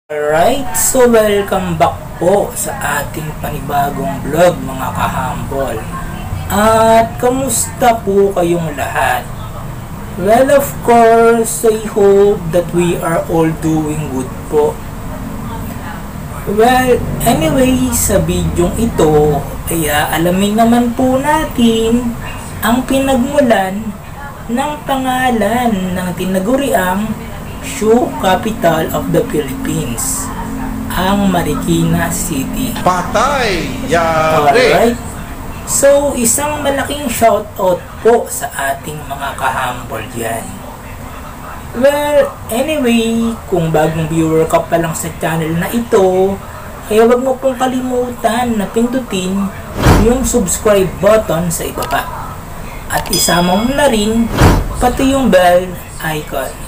Alright, so welcome back po sa ating panibagong vlog mga kahambol. At kamusta po kayong lahat? Well, of course, I hope that we are all doing good po. Well, anyway, sa bidyong ito ay alamin naman po natin ang pinagmulan ng pangalan ng tinaguriang shoe capital of the Philippines, ang Marikina City. Patay! Alright. So, isang malaking shoutout po sa ating mga kahambol dyan. Well, anyway, kung bagong viewer ka pa lang sa channel na ito, ay huwag mo pong kalimutan na pindutin yung subscribe button sa ibaba. At isama mo na rin pati yung bell icon.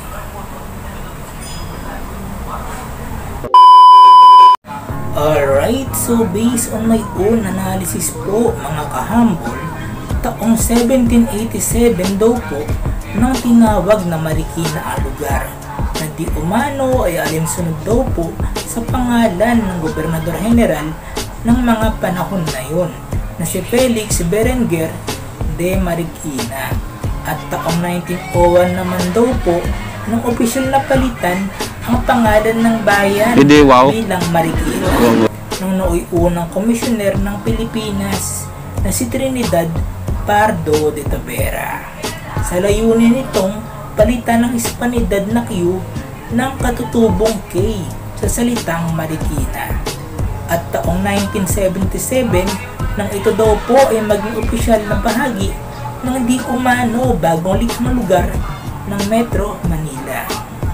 Alright, so based on my own analysis po mga kahambol, taong 1787 daw po nang tinawag na Marikina ang lugar na di umano ay alinsunod daw po sa pangalan ng Gobernador General ng mga panahon na yun na si Felix Berenguer de Marikina. At taong 1901 naman daw po nang opisyal na palitan ang pangalan ng bayan bilang Marikina nung nooy unang komisyoner ng Pilipinas na si Trinidad Pardo de Tavera. Sa layunin nitong palitan ng Hispanidad na Q ng katutubong K sa salitang Marikina. At taong 1977 nang ito daw po ay maging opisyal na bahagi ng di umano bagong likhang lugar ng Metro Manila.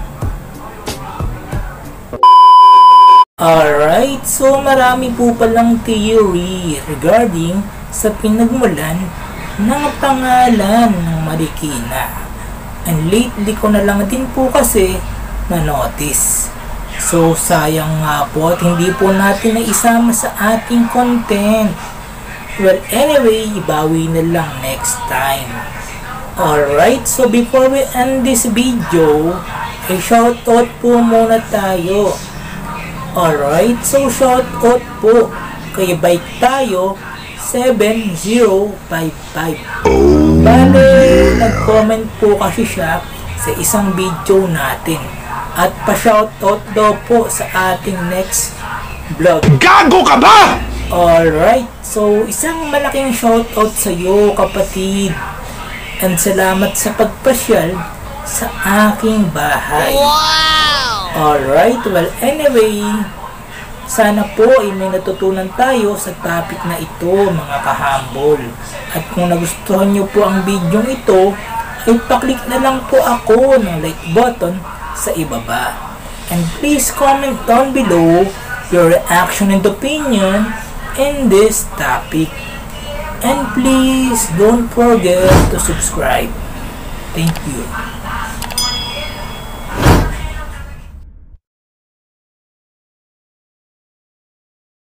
Alright, so marami po palang theory regarding sa pinagmulan ng pangalan ng Marikina. And lately ko na lang din po kasi na-notice. So sayang nga po at hindi po natin na isama sa ating content. Well, anyway, ibawi na lang next time. Alright, so before we end this video, ay shoutout po muna tayo. Alright, so shoutout po kay Bike Tayo 7055. Bale, nag-comment po kasi siya sa isang video natin at pa-shoutout daw po sa ating next vlog. Gago ka ba? Alright, so isang malaking shoutout sa iyo kapatid. And salamat sa pagpasyal sa aking bahay. Wow! Alright, well anyway, sana po ay may natutunan tayo sa topic na ito mga kahambol. At kung nagustuhan nyo po ang video ito, ay paklik na lang po ako ng like button sa ibaba. And please comment down below your reaction and opinion in this topic. And please don't forget to subscribe. Thank you.